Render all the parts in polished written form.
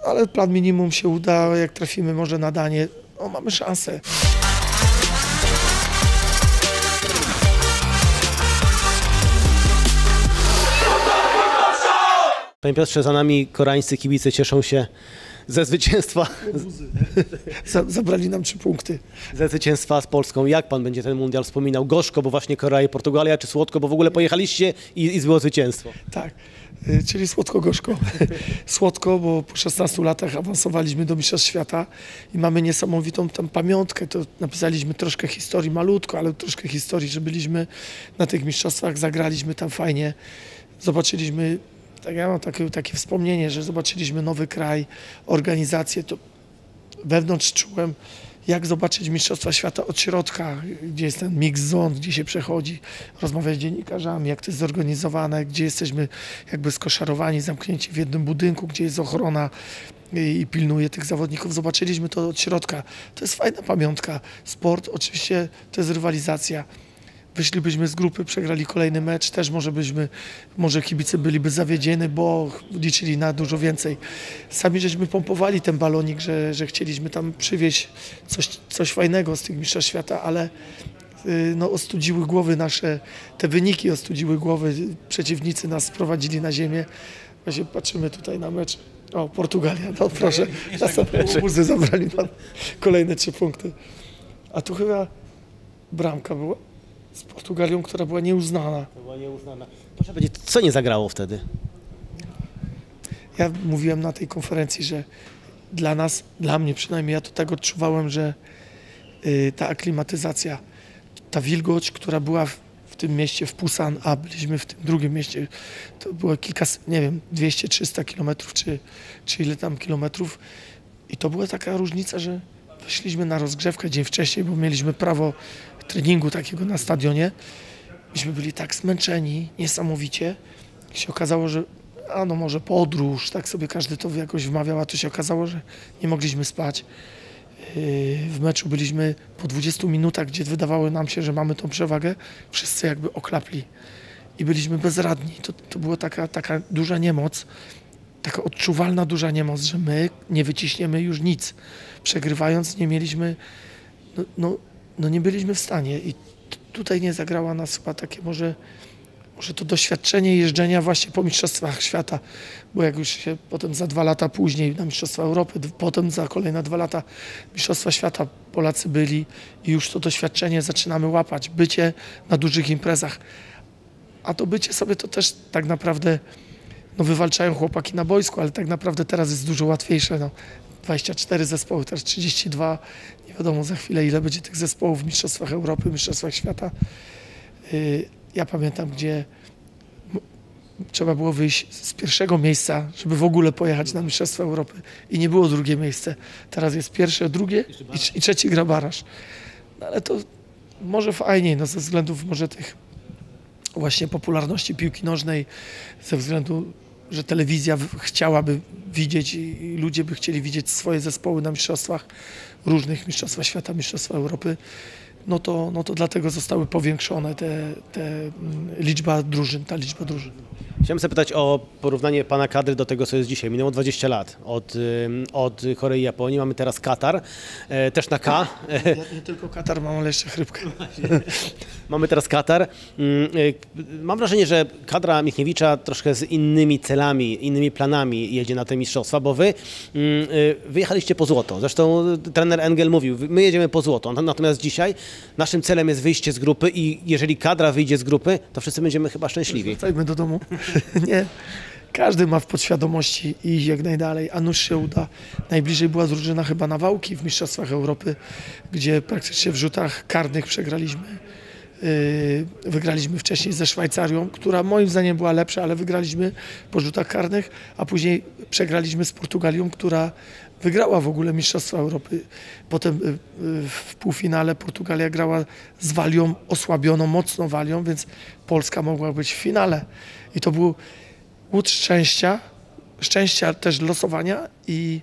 ale plan minimum się uda, jak trafimy może na Danię, no, mamy szansę. Panie Piotrze, za nami koreańscy kibice cieszą się ze zwycięstwa. Zabrali nam 3 punkty. Ze zwycięstwa z Polską. Jak pan będzie ten mundial wspominał? Gorzko, bo właśnie Korea i Portugalia, czy słodko, bo w ogóle pojechaliście i było zwycięstwo? Tak, czyli słodko-gorzko. Słodko, bo po 16 latach awansowaliśmy do Mistrzostw Świata i mamy niesamowitą tam pamiątkę. To napisaliśmy troszkę historii, malutko, ale troszkę historii, że byliśmy na tych mistrzostwach, zagraliśmy tam fajnie, zobaczyliśmy. Tak, ja mam takie wspomnienie, że zobaczyliśmy nowy kraj, organizację, to wewnątrz czułem, jak zobaczyć Mistrzostwa Świata od środka, gdzie jest ten mix zon, gdzie się przechodzi, rozmawiać z dziennikarzami, jak to jest zorganizowane, gdzie jesteśmy jakby skoszarowani, zamknięci w jednym budynku, gdzie jest ochrona i pilnuje tych zawodników. Zobaczyliśmy to od środka. To jest fajna pamiątka. Sport, oczywiście to jest rywalizacja. Wyszlibyśmy z grupy, przegrali kolejny mecz, też może kibice byliby zawiedzieni, bo liczyli na dużo więcej. Sami żeśmy pompowali ten balonik, że chcieliśmy tam przywieźć coś fajnego z tych mistrzostw świata, ale no, ostudziły głowy nasze, te wyniki ostudziły głowy, przeciwnicy nas sprowadzili na ziemię. Właśnie patrzymy tutaj na mecz. O, Portugalia, no proszę, łobuzy zabrali nam kolejne 3 punkty. A tu chyba bramka była z Portugalią, która była nieuznana. Proszę powiedzieć, co nie zagrało wtedy? Ja mówiłem na tej konferencji, że dla nas, dla mnie przynajmniej, ja to tak odczuwałem, że ta aklimatyzacja, ta wilgoć, która była w tym mieście, w Pusan, a byliśmy w tym drugim mieście, to było nie wiem, 200-300 kilometrów, czy ile tam kilometrów. I to była taka różnica, że wyszliśmy na rozgrzewkę dzień wcześniej, bo mieliśmy prawo treningu takiego na stadionie. Myśmy byli tak zmęczeni, niesamowicie. I się okazało, że no może podróż, tak sobie każdy to jakoś wmawiał, a to się okazało, że nie mogliśmy spać. W meczu byliśmy po 20 minutach, gdzie wydawało nam się, że mamy tą przewagę, wszyscy jakby oklapli i byliśmy bezradni. To była taka duża niemoc, taka odczuwalna duża niemoc, że my nie wyciśniemy już nic. Przegrywając nie mieliśmy, nie byliśmy w stanie i tutaj nie zagrała nas chyba takie może to doświadczenie jeżdżenia właśnie po Mistrzostwach Świata, bo jak już się potem za 2 lata później na Mistrzostwa Europy, potem za kolejne 2 lata Mistrzostwa Świata Polacy byli i już to doświadczenie zaczynamy łapać, bycie na dużych imprezach, a to bycie sobie to też tak naprawdę wywalczają chłopaki na boisku, ale tak naprawdę teraz jest dużo łatwiejsze. 24 zespoły, teraz 32, nie wiadomo za chwilę ile będzie tych zespołów w Mistrzostwach Europy, Mistrzostwach Świata. Ja pamiętam, gdzie trzeba było wyjść z pierwszego miejsca, żeby w ogóle pojechać na Mistrzostwa Europy i nie było drugie miejsce. Teraz jest pierwsze, drugie i trzeci gra baraż. No, ale to może fajniej, ze względów może tych właśnie popularności piłki nożnej, ze względu, że telewizja chciałaby widzieć i ludzie by chcieli widzieć swoje zespoły na mistrzostwach, różnych mistrzostwach świata, mistrzostwa Europy, no to dlatego zostały powiększone liczba drużyn. Chciałem zapytać o porównanie pana kadry do tego, co jest dzisiaj. Minęło 20 lat od Korei i Japonii. Mamy teraz Katar, też na K. Nie tylko Katar mam, ale jeszcze chrypkę. Mamy teraz Katar. Mam wrażenie, że kadra Michniewicza troszkę z innymi celami, innymi planami jedzie na te mistrzostwa, bo wy wyjechaliście po złoto. Zresztą trener Engel mówił, my jedziemy po złoto. Natomiast dzisiaj naszym celem jest wyjście z grupy i jeżeli kadra wyjdzie z grupy, to wszyscy będziemy chyba szczęśliwi. Wracajmy do domu. Nie. Każdy ma w podświadomości iść jak najdalej, a nuż się uda. Najbliżej była drużyna chyba Nawałki w Mistrzostwach Europy, gdzie praktycznie w rzutach karnych przegraliśmy. Wygraliśmy wcześniej ze Szwajcarią, która moim zdaniem była lepsza, ale wygraliśmy po rzutach karnych, a później przegraliśmy z Portugalią, która wygrała w ogóle Mistrzostwa Europy. Potem w półfinale Portugalia grała z Walią, osłabioną mocno Walią, więc Polska mogła być w finale. I to był łód szczęścia też losowania i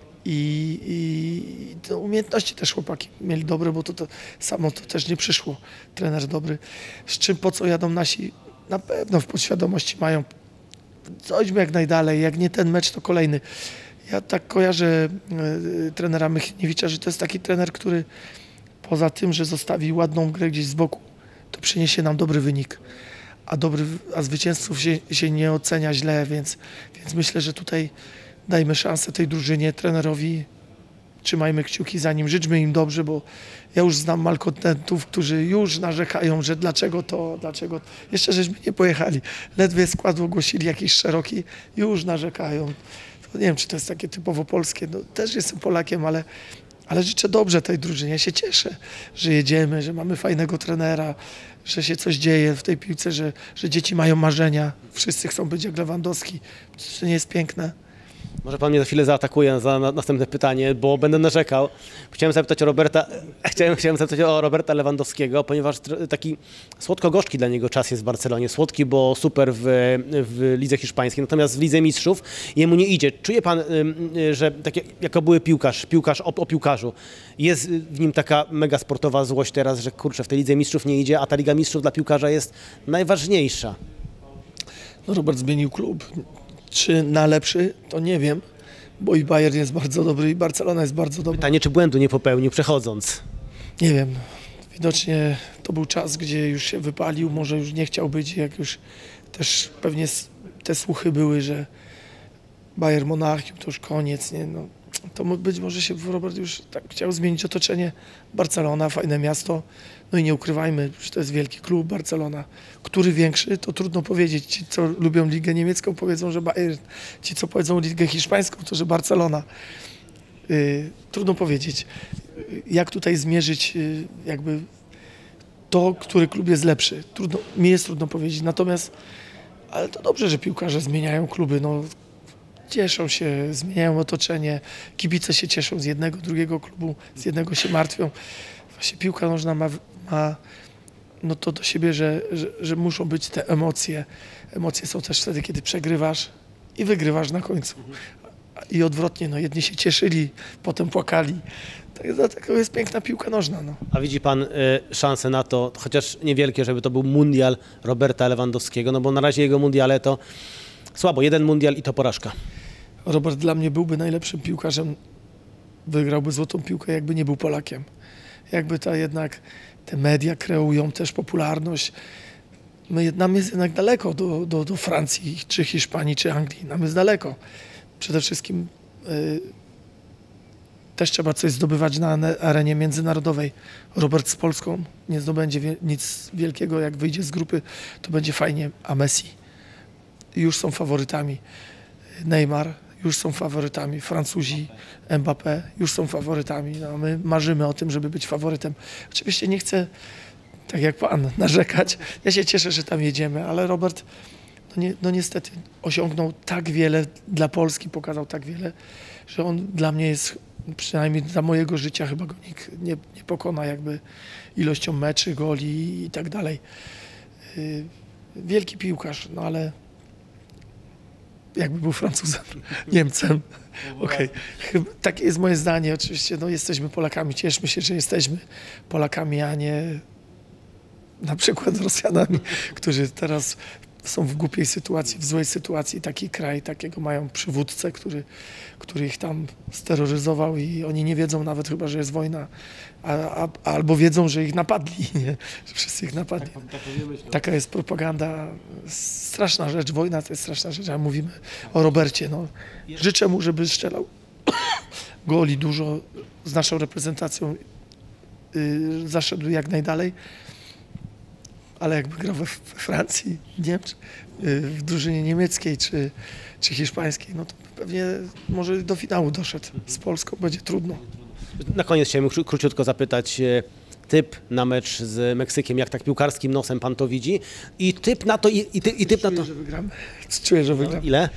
te umiejętności też chłopaki mieli dobre, bo to samo to też nie przyszło. Trener dobry. Z czym, po co jadą nasi? Na pewno w podświadomości mają. Chodźmy jak najdalej, jak nie ten mecz, to kolejny. Ja tak kojarzę trenera Michniewicza, że to jest taki trener, który poza tym, że zostawi ładną grę gdzieś z boku, to przyniesie nam dobry wynik. A zwycięzców się nie ocenia źle, więc myślę, że tutaj dajmy szansę tej drużynie, trenerowi, trzymajmy kciuki za nim, życzmy im dobrze, bo ja już znam malkontentów, którzy już narzekają, że dlaczego to. Jeszcze żeśmy nie pojechali, ledwie skład ogłosili jakiś szeroki, już narzekają. To nie wiem, czy to jest takie typowo polskie, no, też jestem Polakiem, ale życzę dobrze tej drużynie. Ja się cieszę, że jedziemy, że mamy fajnego trenera, że się coś dzieje w tej piłce, że dzieci mają marzenia. Wszyscy chcą być jak Lewandowski. Przecież to nie jest piękne. Może pan mnie za chwilę zaatakuje za następne pytanie, bo będę narzekał. Chciałem zapytać o Roberta Lewandowskiego, ponieważ taki słodko-gorzki dla niego czas jest w Barcelonie. Słodki, bo super w lidze hiszpańskiej, natomiast w Lidze Mistrzów jemu nie idzie. Czuje pan, że tak jako były piłkarz o piłkarzu, jest w nim taka mega sportowa złość teraz, że kurczę, w tej Lidze Mistrzów nie idzie, a ta Liga Mistrzów dla piłkarza jest najważniejsza. No, Robert zmienił klub. Czy na lepszy, to nie wiem, bo i Bayern jest bardzo dobry, i Barcelona jest bardzo dobra. Pytanie, czy błędu nie popełnił przechodząc? Nie wiem, widocznie to był czas, gdzie już się wypalił, może już nie chciał być, jak już też pewnie te słuchy były, że Bayern Monachium to już koniec, nie? No, to być może się Robert już tak chciał zmienić otoczenie. Barcelona, fajne miasto, no i nie ukrywajmy, że to jest wielki klub Barcelona. Który większy, to trudno powiedzieć. Ci, co lubią ligę niemiecką, powiedzą, że Bayern. Ci, co powiedzą ligę hiszpańską, to że Barcelona. Trudno powiedzieć, jak tutaj zmierzyć jakby to, który klub jest lepszy. Mi jest trudno powiedzieć, natomiast ale to dobrze, że piłkarze zmieniają kluby, no. Cieszą się, zmieniają otoczenie, kibice się cieszą z jednego, drugiego klubu, z jednego się martwią. Właśnie piłka nożna ma no to do siebie, że muszą być te emocje. Emocje są też wtedy, kiedy przegrywasz i wygrywasz na końcu. I odwrotnie, no jedni się cieszyli, potem płakali. Dlatego jest piękna piłka nożna. No. A widzi pan szansę na to, chociaż niewielkie, żeby to był mundial Roberta Lewandowskiego, no bo na razie jego mundiale to słabo, jeden mundial i to porażka. Robert dla mnie byłby najlepszym piłkarzem, wygrałby złotą piłkę, jakby nie był Polakiem. Jakby jednak te media kreują też popularność. Nam jest jednak daleko do Francji, czy Hiszpanii, czy Anglii. Nam jest daleko. Przede wszystkim też trzeba coś zdobywać na arenie międzynarodowej. Robert z Polską nie zdobędzie nic wielkiego, jak wyjdzie z grupy, to będzie fajnie, a Messi już są faworytami. Neymar już są faworytami. Francuzi, Mbappé już są faworytami. No, my marzymy o tym, żeby być faworytem. Oczywiście nie chcę, tak jak pan, narzekać. Ja się cieszę, że tam jedziemy, ale Robert no niestety osiągnął tak wiele dla Polski, pokazał tak wiele, że on dla mnie jest, przynajmniej dla mojego życia, chyba go nikt nie pokona jakby ilością meczy, goli i tak dalej. Wielki piłkarz, no ale jakby był Francuzem, Niemcem. Okay. Takie jest moje zdanie. Oczywiście no, jesteśmy Polakami, cieszmy się, że jesteśmy Polakami, a nie na przykład Rosjanami, którzy teraz są w głupiej sytuacji, w złej sytuacji. Taki kraj, takiego mają przywódcę, który ich tam steroryzował i oni nie wiedzą nawet chyba, że jest wojna, albo wiedzą, że ich napadli, nie? Że wszyscy ich napadli. Taka jest propaganda. Straszna rzecz, wojna to jest straszna rzecz, a mówimy o Robercie. No. Życzę mu, żeby strzelał goli dużo z naszą reprezentacją, zaszedł jak najdalej. Ale jakby grał we Francji, Niemczech, w drużynie niemieckiej czy hiszpańskiej, no to pewnie może do finału doszedł. Z Polską będzie trudno. Na koniec chciałem króciutko zapytać, typ na mecz z Meksykiem, jak tak piłkarskim nosem pan to widzi? I typ na to, i typ na to. Czuję, że wygramy. Czuję, że wygramy. Ile?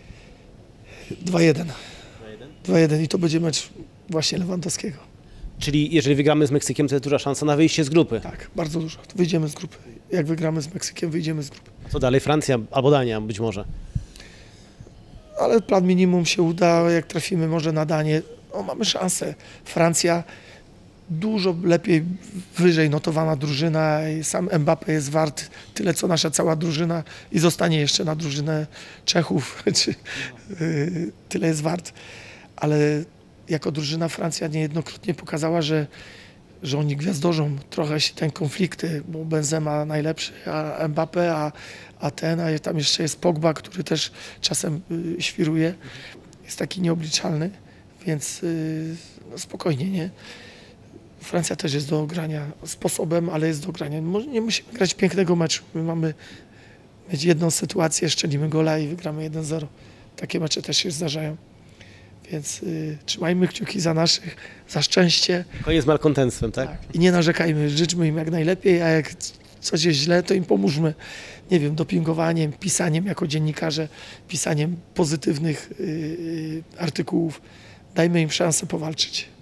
2-1. 2-1 i to będzie mecz właśnie Lewandowskiego. Czyli jeżeli wygramy z Meksykiem, to jest duża szansa na wyjście z grupy. Tak, bardzo dużo. Wyjdziemy z grupy. Jak wygramy z Meksykiem, wyjdziemy z grupy. Co dalej? Francja albo Dania być może. Ale plan minimum się uda, jak trafimy może na Danię. No, mamy szansę. Francja dużo lepiej, wyżej notowana drużyna i sam Mbappé jest wart tyle, co nasza cała drużyna i zostanie jeszcze na drużynę Czechów, czy, tyle jest wart. Ale jako drużyna Francja niejednokrotnie pokazała, że oni gwiazdorzą. Trochę się ten konflikty, bo Benzema najlepszy, a Mbappé, a tam jeszcze jest Pogba, który też czasem świruje. Jest taki nieobliczalny, więc no spokojnie, nie? Francja też jest do ogrania sposobem, ale jest do ogrania. Nie musimy grać pięknego meczu. My mamy mieć jedną sytuację, szczelimy gola i wygramy 1-0. Takie mecze też się zdarzają. Więc trzymajmy kciuki za naszych, za szczęście. Koniec z malkontentstwem, tak? I nie narzekajmy, życzmy im jak najlepiej, a jak coś jest źle, to im pomóżmy. Nie wiem, dopingowaniem, pisaniem jako dziennikarze, pisaniem pozytywnych artykułów. Dajmy im szansę powalczyć.